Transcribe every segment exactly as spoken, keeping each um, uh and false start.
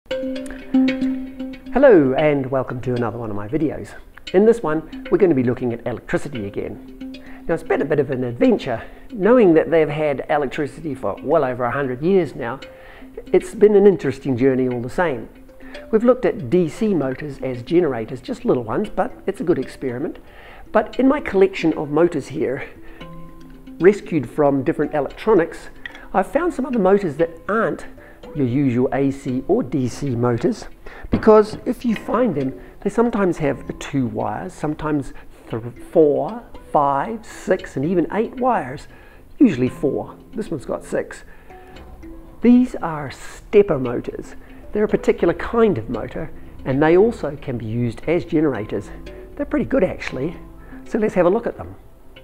Hello and welcome to another one of my videos. In this one we're going to be looking at electricity again. Now it's been a bit of an adventure, knowing that they've had electricity for well over a hundred years now. It's been an interesting journey all the same. We've looked at D C motors as generators, just little ones, but it's a good experiment. But in my collection of motors here, rescued from different electronics, I've found some other motors that aren't your usual A C or D C motors, because if you find them, they sometimes have two wires, sometimes th four, five, six, and even eight wires, usually four. This one's got six. These are stepper motors. They're a particular kind of motor, and they also can be used as generators. They're pretty good actually, so let's have a look at them.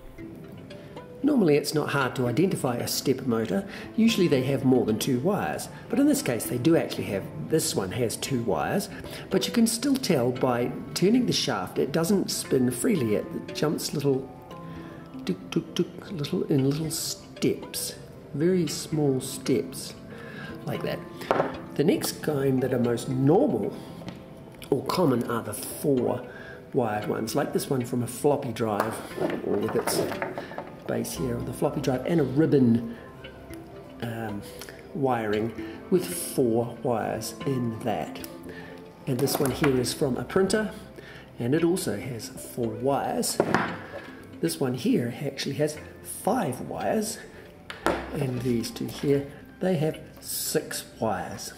Normally it's not hard to identify a stepper motor. Usually they have more than two wires, but in this case they do actually have, this one has two wires, but you can still tell by turning the shaft it doesn't spin freely. It jumps little, tuk, tuk, tuk, little in little steps, very small steps like that. The next kind that are most normal or common are the four wired ones, like this one from a floppy drive, with its base here of the floppy drive, and a ribbon um, wiring with four wires in that. And this one here is from a printer, and it also has four wires. This one here actually has five wires, and these two here, they have six wires.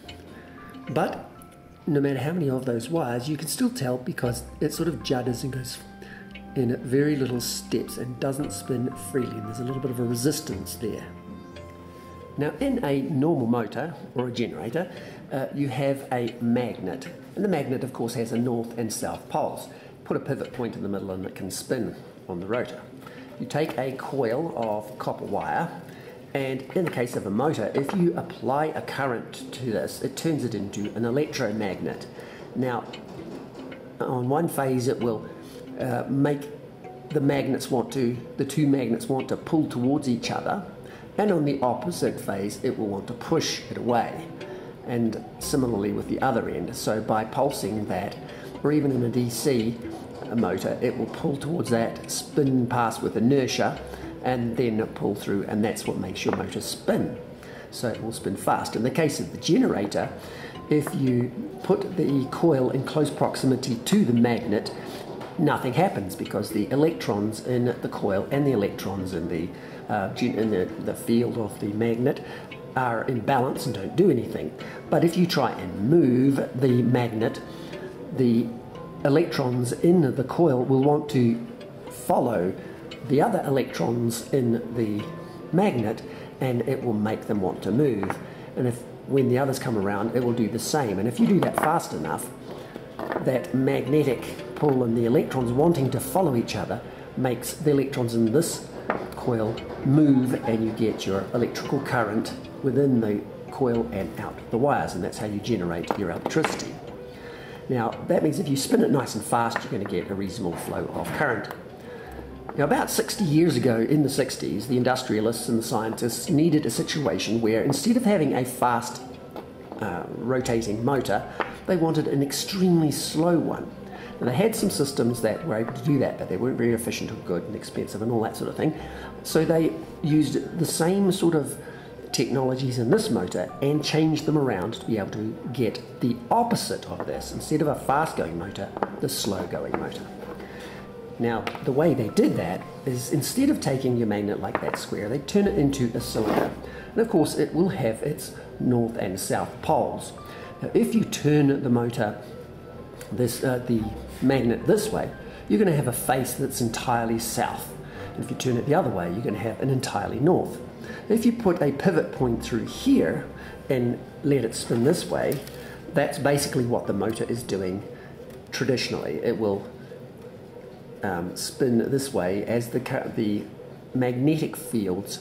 But no matter how many of those wires, you can still tell because it sort of judders and goes in very little steps and doesn't spin freely, and there's a little bit of a resistance there. Now in a normal motor or a generator, uh, you have a magnet, and the magnet of course has a north and south poles. Put a pivot point in the middle and it can spin on the rotor. You take a coil of copper wire, and in the case of a motor, if you apply a current to this, it turns it into an electromagnet. Now on one phase it will Uh, make the magnets want to, the two magnets want to pull towards each other, and on the opposite phase it will want to push it away, and similarly with the other end. So by pulsing that, or even in a D C motor, it will pull towards that, spin past with inertia, and then pull through, and that's what makes your motor spin. So it will spin fast. In the case of the generator, if you put the coil in close proximity to the magnet, nothing happens, because the electrons in the coil and the electrons in the uh, in the, the field of the magnet are in balance and don't do anything. But if you try and move the magnet, the electrons in the coil will want to follow the other electrons in the magnet, and it will make them want to move. And if when the others come around, it will do the same. And if you do that fast enough, that magnetic pull and the electrons wanting to follow each other makes the electrons in this coil move, and you get your electrical current within the coil and out the wires, and that's how you generate your electricity. Now that means if you spin it nice and fast, you're going to get a reasonable flow of current. Now about sixty years ago, in the sixties, the industrialists and the scientists needed a situation where instead of having a fast uh, rotating motor, they wanted an extremely slow one. And they had some systems that were able to do that, but they weren't very efficient or good and expensive and all that sort of thing. So they used the same sort of technologies in this motor and changed them around to be able to get the opposite of this. Instead of a fast-going motor, the slow-going motor. Now, the way they did that is, instead of taking your magnet like that square, they turn it into a cylinder. And of course, it will have its north and south poles. Now, if you turn the motor, this, uh, the magnet this way, you're going to have a face that's entirely south. And if you turn it the other way, you're going to have an entirely north. If you put a pivot point through here and let it spin this way, that's basically what the motor is doing traditionally. It will um, spin this way as the, the magnetic fields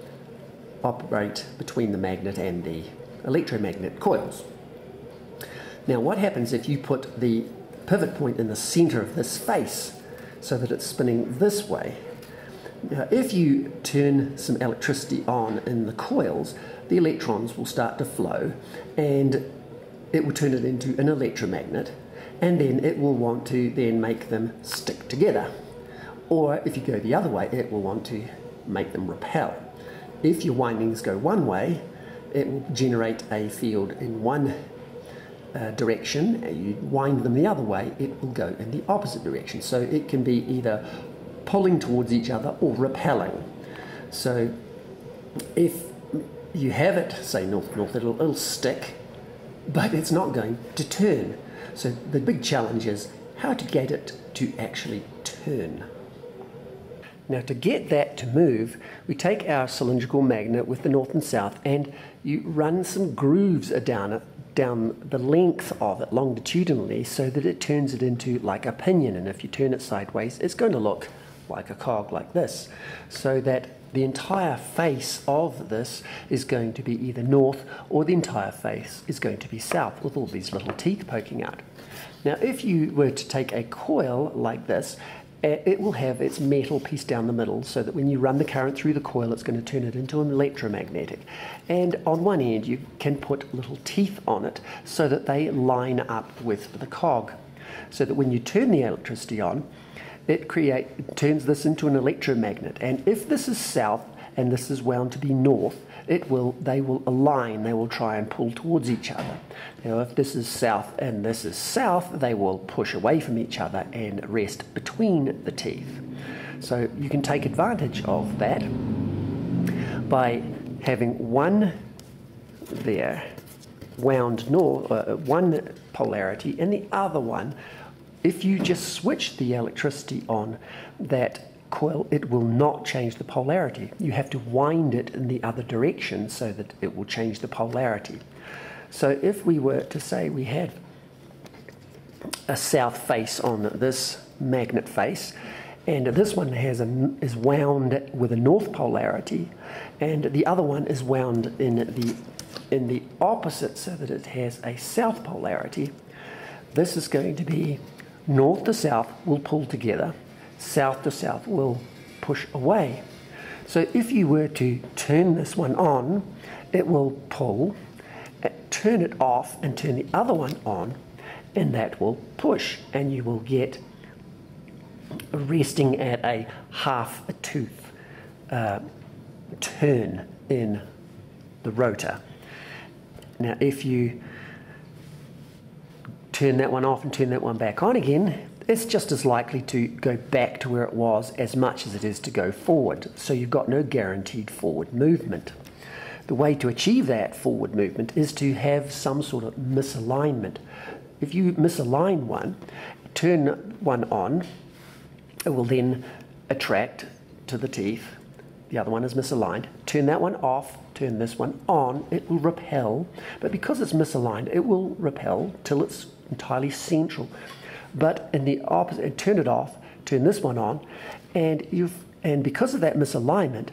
operate between the magnet and the electromagnet coils. Now what happens if you put the pivot point in the center of this face so that it's spinning this way? Now, if you turn some electricity on in the coils, the electrons will start to flow, and it will turn it into an electromagnet, and then it will want to then make them stick together. Or if you go the other way, it will want to make them repel. If your windings go one way, it will generate a field in one uh, direction. You wind them the other way, it will go in the opposite direction. So it can be either pulling towards each other or repelling. So if you have it, say north-north, it'll, it'll stick, but it's not going to turn. So the big challenge is how to get it to actually turn. Now, to get that to move, we take our cylindrical magnet with the north and south, and you run some grooves down it, down the length of it longitudinally, so that it turns it into like a pinion. And if you turn it sideways, it's going to look like a cog like this, so that the entire face of this is going to be either north, or the entire face is going to be south, with all these little teeth poking out. Now, if you were to take a coil like this, it will have its metal piece down the middle, so that when you run the current through the coil, it's going to turn it into an electromagnetic. And on one end, you can put little teeth on it so that they line up with the cog, so that when you turn the electricity on, it create, it turns this into an electromagnet. And if this is south and this is wound to be north, it will, they will align, they will try and pull towards each other. Now, if this is south and this is south, they will push away from each other and rest between the teeth. So you can take advantage of that by having one there wound north, uh, one polarity, and the other one, if you just switch the electricity on that coil, it will not change the polarity. You have to wind it in the other direction so that it will change the polarity. So if we were to say we had a south face on this magnet face, and this one has a, is wound with a north polarity, and the other one is wound in the, in the opposite, so that it has a south polarity, this is going to be north to south will pull together, south to south will push away. So if you were to turn this one on, it will pull, turn it off and turn the other one on, and that will push, and you will get resting at a half a tooth uh, turn in the rotor. Now, if you turn that one off and turn that one back on again, it's just as likely to go back to where it was as much as it is to go forward. So you've got no guaranteed forward movement. The way to achieve that forward movement is to have some sort of misalignment. If you misalign one, turn one on, it will then attract to the teeth. The other one is misaligned. Turn that one off, turn this one on, it will repel. But because it's misaligned, it will repel till it's entirely central. But in the opposite, turn it off, turn this one on, and you've and because of that misalignment,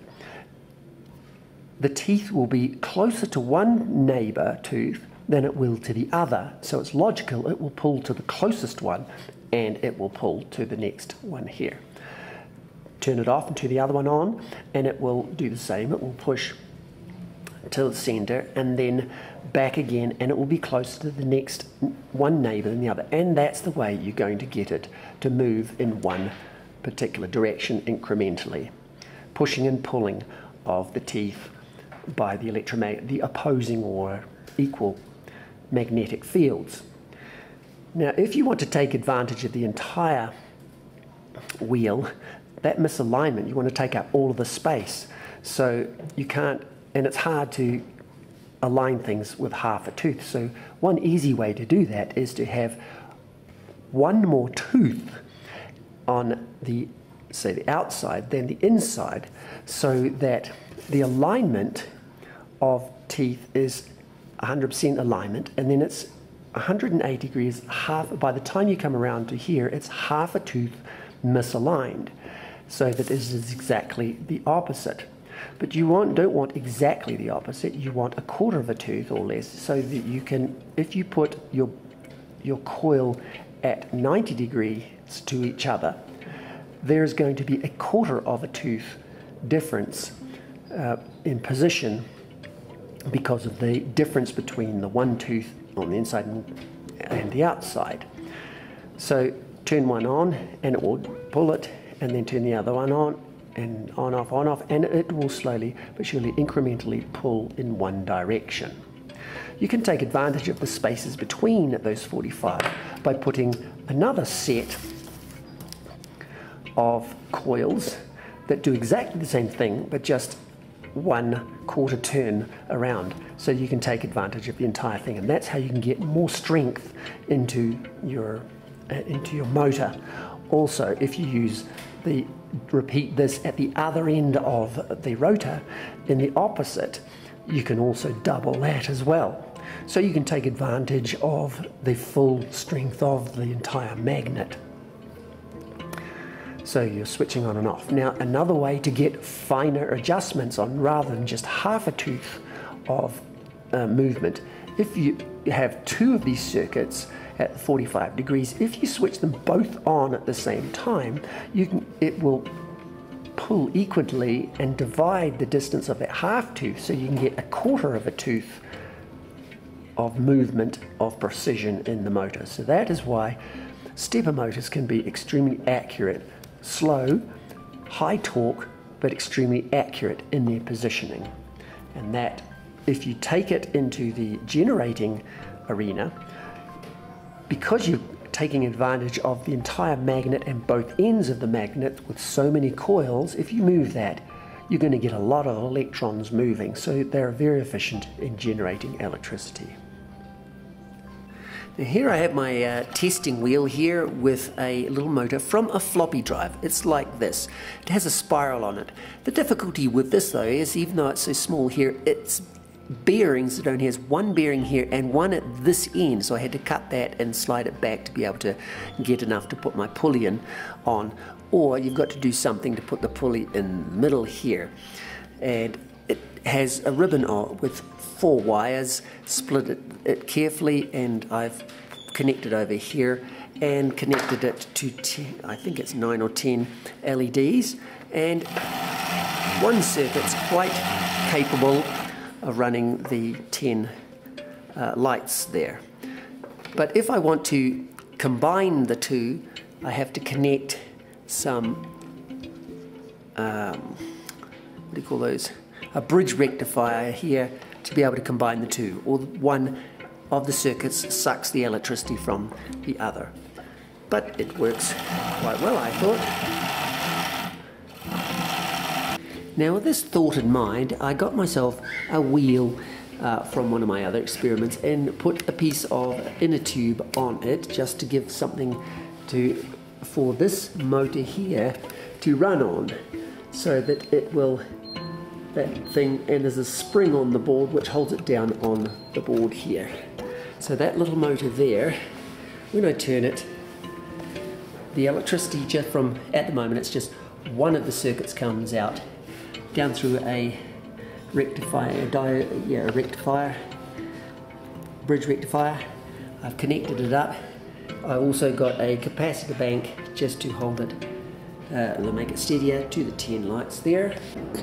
the teeth will be closer to one neighbor tooth than it will to the other. So it's logical, it will pull to the closest one, and it will pull to the next one here. Turn it off and turn the other one on, and it will do the same. It will push to the center and then back again, and it will be closer to the next one neighbor than the other. And that's the way you're going to get it to move in one particular direction incrementally. Pushing and pulling of the teeth by the electromagnet, the opposing or equal magnetic fields. Now, if you want to take advantage of the entire wheel, that misalignment, you want to take up all of the space. So you can't, and it's hard to align things with half a tooth. So one easy way to do that is to have one more tooth on the, say, the outside than the inside, so that the alignment of teeth is one hundred percent alignment, and then it's one hundred eighty degrees, half, by the time you come around to here, it's half a tooth misaligned, so that this is exactly the opposite. But you want, don't want exactly the opposite, you want a quarter of a tooth or less, so that you can, if you put your, your coil at ninety degrees to each other, there's going to be a quarter of a tooth difference uh, in position, because of the difference between the one tooth on the inside and the outside. So turn one on and it will pull it, and then turn the other one on, and on, off, on, off, and it will slowly but surely incrementally pull in one direction. You can take advantage of the spaces between those forty-five by putting another set of coils that do exactly the same thing, but just one quarter turn around, so you can take advantage of the entire thing, and that's how you can get more strength into your uh, into your motor. Also, if you use the repeat this at the other end of the rotor in the opposite, you can also double that as well. So you can take advantage of the full strength of the entire magnet. So you're switching on and off. Now, another way to get finer adjustments on rather than just half a tooth of uh, movement, if you have two of these circuits at forty-five degrees, if you switch them both on at the same time, you can, it will pull equally and divide the distance of that half tooth, so you can get a quarter of a tooth of movement of precision in the motor. So that is why stepper motors can be extremely accurate, slow, high torque, but extremely accurate in their positioning. And that, if you take it into the generating arena, because you're taking advantage of the entire magnet and both ends of the magnet with so many coils, if you move that, you're going to get a lot of electrons moving, so they're very efficient in generating electricity. Now here I have my uh, testing wheel here with a little motor from a floppy drive. It's like this. It has a spiral on it. The difficulty with this though is, even though it's so small here, it's bearings. It only has one bearing here and one at this end, so I had to cut that and slide it back to be able to get enough to put my pulley in on, or you've got to do something to put the pulley in the middle here. And it has a ribbon on with four wires, split it, it carefully, and I've connected over here and connected it to ten, I think it's nine or ten L E Ds, and one circuit's quite capable of running the ten uh, lights there. But if I want to combine the two, I have to connect some, um, what do you call those, a bridge rectifier here to be able to combine the two, or one of the circuits sucks the electricity from the other. But it works quite well, I thought. Now, with this thought in mind, I got myself a wheel uh, from one of my other experiments and put a piece of inner tube on it just to give something to for this motor here to run on, so that it will, that thing, and there's a spring on the board which holds it down on the board here. So that little motor there, when I turn it, the electricity just from, at the moment it's just one of the circuits comes out down through a rectifier, a di yeah, a rectifier, bridge rectifier. I've connected it up. I also got a capacitor bank just to hold it, uh, to make it steadier, to the ten lights there.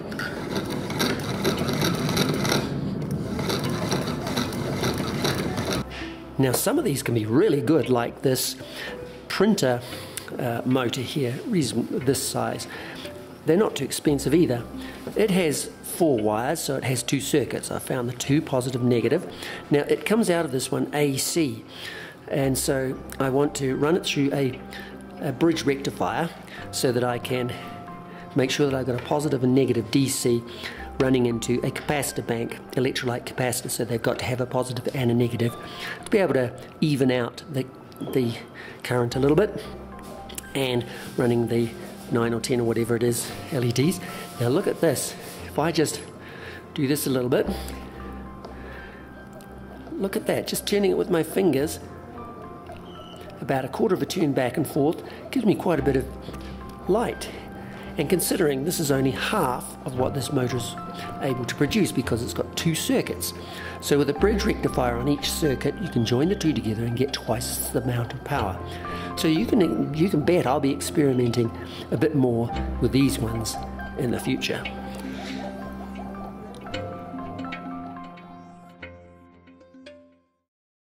Now some of these can be really good, like this printer uh, motor here, reason this size. They're not too expensive either. It has four wires, so it has two circuits. I found the two, positive, negative. Now it comes out of this one A C, and so I want to run it through a, a bridge rectifier so that I can make sure that I've got a positive and negative D C running into a capacitor bank, electrolyte capacitor, so they've got to have a positive and a negative to be able to even out the, the current a little bit, and running the nine or ten or whatever it is L E Ds. Now look at this. If I just do this a little bit, look at that, just turning it with my fingers about a quarter of a turn back and forth gives me quite a bit of light. And considering this is only half of what this motor is able to produce, because it's got two circuits. So with a bridge rectifier on each circuit, you can join the two together and get twice the amount of power. So you can, you can bet I'll be experimenting a bit more with these ones in the future.